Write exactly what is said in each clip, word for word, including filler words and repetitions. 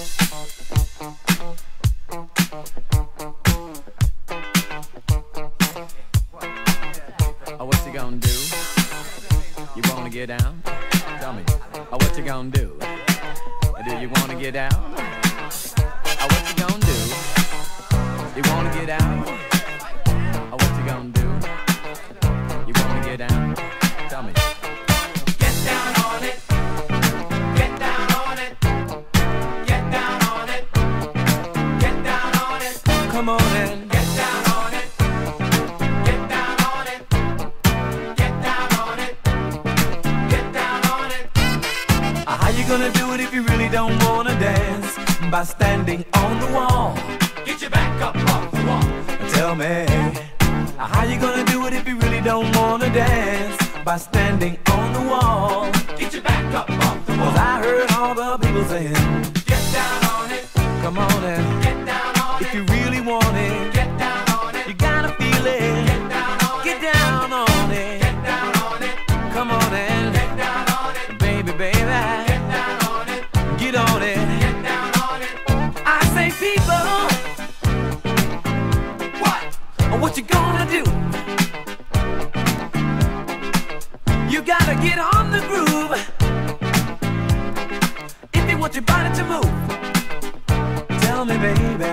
Oh, what you gonna do? You wanna get down? Tell me. Oh, what you gonna do? Do you wanna get down? Oh, what you gonna do? You wanna get down? Oh, what you gonna do? You wanna get down? Tell me. Get down on it. Get down on it. Get down on it. Get down on it. Come on in. Get down on it. Get down on it. Get down on it. Get down on it. How you gonna do it if you really don't wanna dance? By standing on the wall. Get your back up off the wall. Tell me, how you gonna do it if you really don't wanna dance? By standing on the wall. Get your back up off the wall. Cause I heard all the people saying, Get down on it. come on and Get down on it. if you really want it, Get down on it. you gotta feel it. Get down on it. Get down on it. Get down on it. Come on and Get down on it. baby, baby, Get down on it. get on it. Get down on it. I say, people, What? what you gonna do? You gotta get on the groove if you want your body to move. Tell me, baby,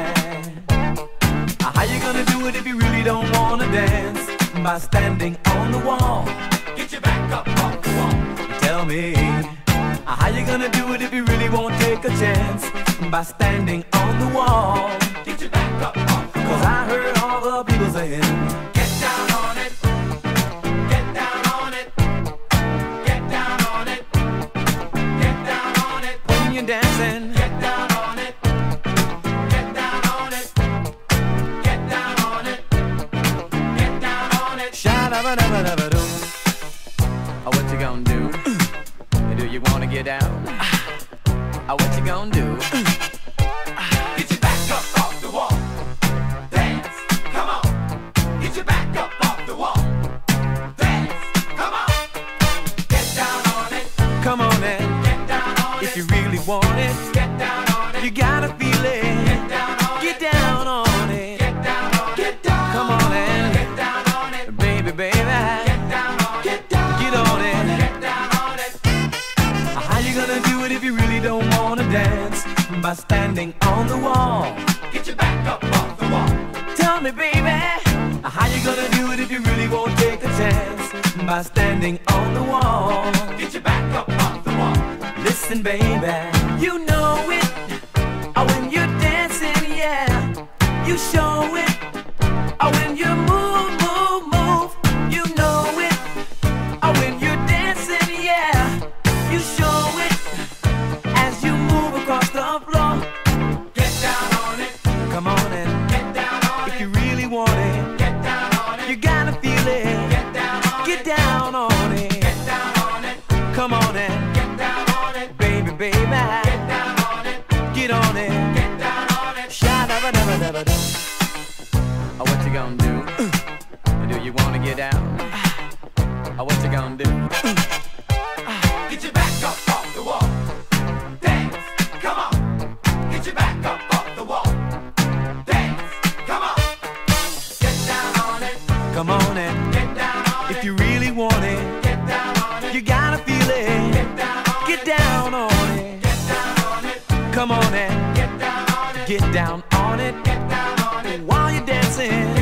how you gonna do it if you really don't wanna dance? By standing on the wall. Get your back up off the wall. Tell me, how you gonna do it if you really won't take a chance? By standing on the wall. Get your back up off the Cause wall. I heard all the people saying, Get down on it. Get down on it. Get down on it. Get down on it. when you're dancing, Get down on it. Get down on it. Get down on it. Get down on it. sha-da-ba-da-ba-da-ba-doo. Oh, what you gonna do? Do you wanna get down? Oh, what you gonna do? Get your back up off the wall. Dance. Come on. Get your back up off the wall. Dance. Come on. Get down on it. Come on and Get down on if it. you really want it, Get down on it. you gotta feel it. Get down on Get it. down on it. Get down on it. Get down Come on and Get down on it. baby, baby, Get down on it. Get down get on it. Get down on it. How you gonna do it if you really don't wanna dance? By standing on the wall. Get your back up off the wall. Tell me, baby, how you gonna do it if you really won't take a chance? By standing on the wall. Get your back up off the wall. Listen, baby, you know it. Oh, when you're dancing, yeah, you show it. Oh, when you move, move, move, you know it. Oh, when you're dancing, yeah, you show it. As you move across the floor, Get down on it. come on and Get down on if it. you really want it, Get down on you it. gotta feel it. Get down on Get it. down on it. Get down on it. Come on and Get down on it. baby, baby, Get down on it. get on it. Get down on it. Sha-da-ba-da-ba-da-ba-doo. Oh, what you gonna do? Do you wanna get down? Oh, what you gonna do? Get your back up off the wall. Dance. Come on. Get your back up off the wall. Dance. Come on. Get down on it. Come on and Get down on if it. you really want it, Get down on it. you gotta feel it. Get down on Get it. down on it. Get down on it. Come on and Get down on it. get down on it Get down on it. while you're dancing.